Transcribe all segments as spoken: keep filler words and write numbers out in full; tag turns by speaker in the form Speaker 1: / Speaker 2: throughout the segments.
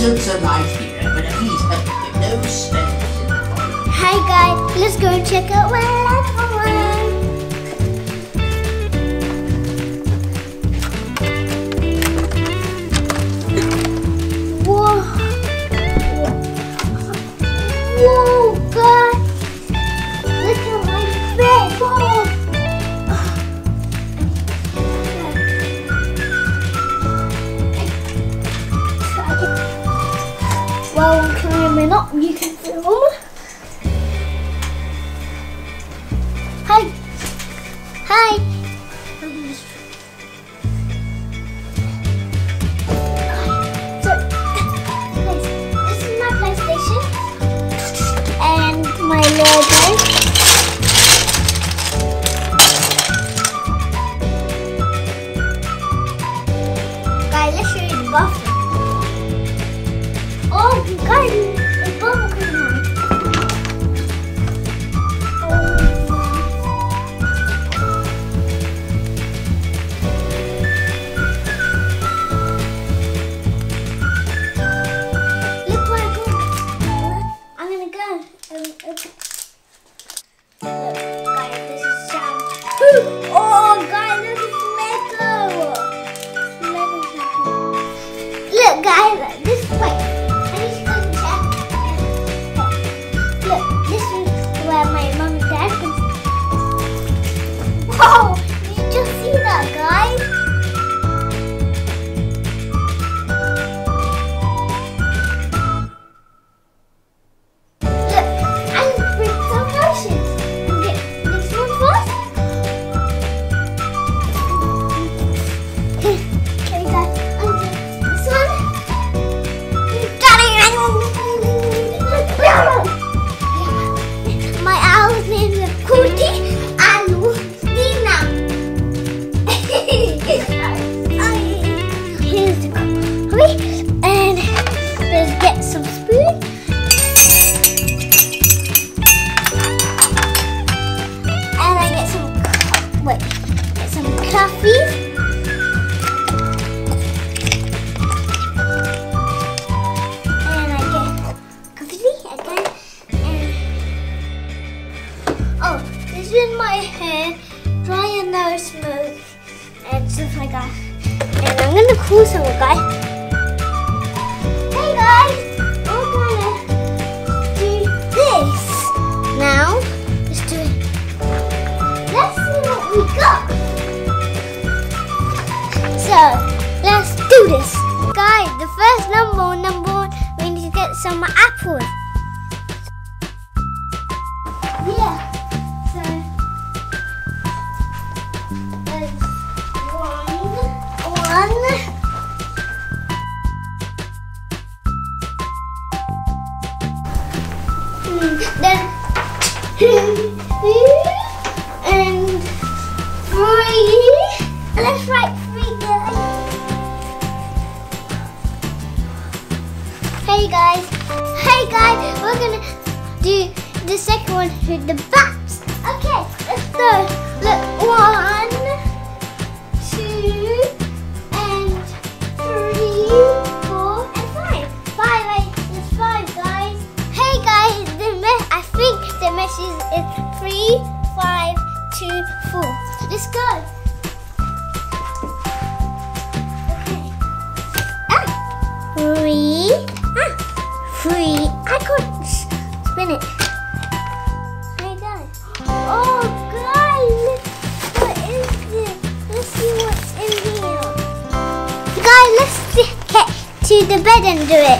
Speaker 1: looks alive here, but at least I think no smells in the bottom.
Speaker 2: Hi guys, let's go check out Wonderland. Whoa. Whoa, guys. Look at my bed. Whoa. Well, camera up, you can film. Hi. Hi. So, this is my PlayStation and my Lego. Guys, let's show you the bathroom. Oh, guys, the bubble coming out. Look where I'm going. I'm gonna go. Um, okay. Look, guys, this is shampoo. Oh, guys, look, it's Lego. Look, guys, this way. Look, this is where my mom and dad can. Whoa! Did you just see that, guys? Look, I can bring some lotions. And get this one first. Okay, guys, I'll do this one. My owl's name is Cootie and Nina. Here's the coffee and let's get some spoon. And I get some wait, get some coffee. And I get coffee again. Oh, this is my hair, dry and no smoke, and stuff like that. And I'm gonna call someone, guys. Hey guys, we're gonna do this now. Let's do it. Let's see what we got. So let's do this, guys. The first number, number one, we need to get some apples. Yeah. Then two and three. Let's write three, guys. Hey guys, hey guys, we're gonna do the second one with the bats. Okay, let's go. Look, one, two, and three, four, and five. Five, right? There's five, guys. Hey guys, the me I think the message is three, five, two, four. Let's go. Okay. Ah, three. Ah, three. I can't spin it. Hey guys. Oh guys, what is this? Let's see what's in here. Guys, let's get to the bed and do it.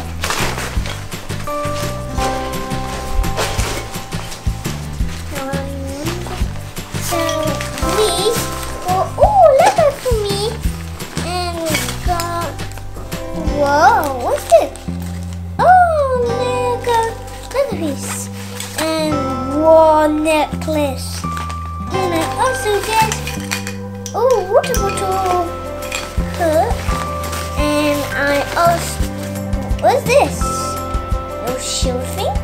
Speaker 2: Whoa, what's this? Oh, Lego, Lego piece. And one necklace. And I also get, oh, water bottle. Hook. And I also, what's this? Oh, shield thing.